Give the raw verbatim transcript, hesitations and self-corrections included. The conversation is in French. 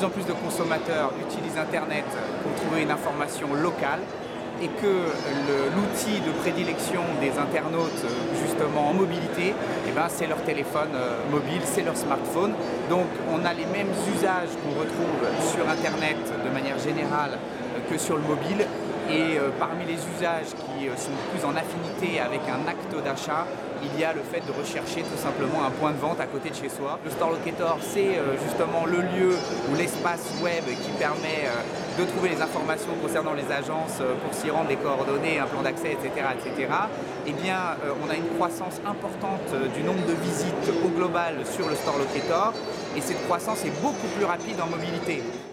en plus de consommateurs utilisent Internet pour trouver une information locale et que l'outil de prédilection des internautes justement en mobilité, eh ben, c'est leur téléphone euh, mobile, c'est leur smartphone. Donc on a les mêmes usages qu'on retrouve sur Internet de manière générale euh, que sur le mobile. Et euh, parmi les usages qui euh, sont plus en affinité avec un acte d'achat, il y a le fait de rechercher tout simplement un point de vente à côté de chez soi. Le Store Locator, c'est euh, justement le lieu ou l'espace web qui permet euh, de trouver les informations concernant les agences euh, pour s'y rendre, les coordonnées, un plan d'accès, et cetera, et cetera. Eh bien, euh, on a une croissance importante euh, du nombre de visites au global sur le Store Locator et cette croissance est beaucoup plus rapide en mobilité.